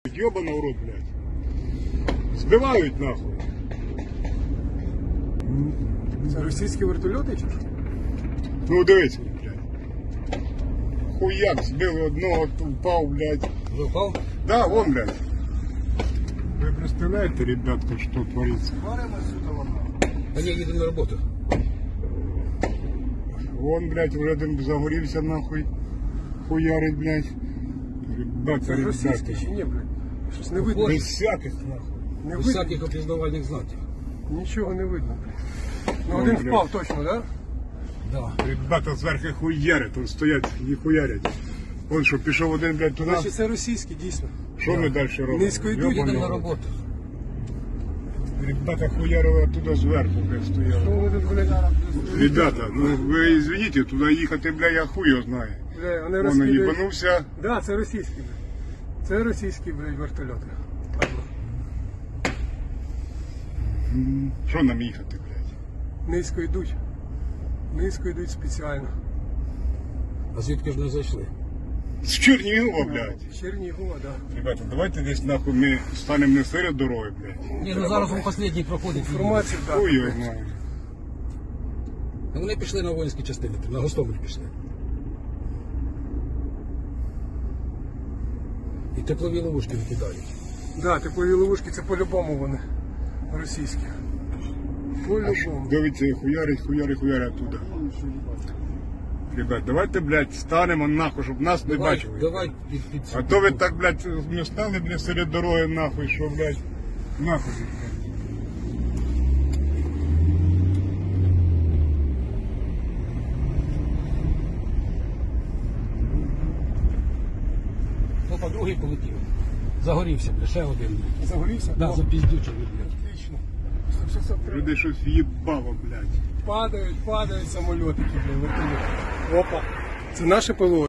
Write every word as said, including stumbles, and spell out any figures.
Ёбаный в рот, блядь. Збивають нахуй. Це російські вертольоти чи що? Ну дивись, блядь. Хуяк, збили одного, впав, блядь. Уже упал? Да, вон, блядь. Вы представляете, ребятка, что творится? Они едут на работу. Вон, блядь, уже дым загорівся, нахуй. Хуярить, блядь. Ребята, Це російські ребята. чи ні, блядь? Щось не видно. Без всяких, нахуй. Не Без видно. всяких опознавальных знаков. Нічого не видно, блядь. Ну Вон, один блядь. впав точно, да? Да. Ребята зверху хуярять, тут стоять, не хуярять. Вон що, пішов один, блядь, туди. Значить це російські, дійсно. Що ми далі робимо? Низько йдуть, Ёбаний Едем на в рот. работу. Ребята хуярили оттуда зверху, блядь, Що стояли. вони тут, блядь? Ребята, ну ви извините, туди їхати, бля, я хуй його знаю. Бля, вони Вон розкидають. їбанувся. Да, це російські, блядь. Це російські, блядь, вертольоти. Падла. Що нам їхати, блядь? Низько йдуть. Низько йдуть спеціально. А звідки ж не зайшли? З Чернігова, блядь. З Чернігова, да. Ребята, давайте десь нахуй ми станемо не серед дороги, блядь. Ні, ну зараз він останній проходить. Інформацію, так. Хуй його знає. А вони пішли на воїнські частини, на Гостомель пішли. І теплові ловушки викидають. Да, теплові ловушки, це по-любому вони. Російські. По-любому. Дивіться, хуярить, хуярить, хуярить оттуда. Ребят, давайте, блядь, станемо нахуй, щоб нас не Давай, бачили. давай під, під А то ви так, блядь, не стали, блядь, серед дороги, нахуй, що, блядь, нахуй. Опа, другий полетів. Загорівся, бля, ще один. Загорівся? Да, О, запіздючив, бля. отлично. Все, все, все, Люди щось їбало, блядь. падають, падають самолітики, блядь, вертольоти. Опа. Це наше ПВО.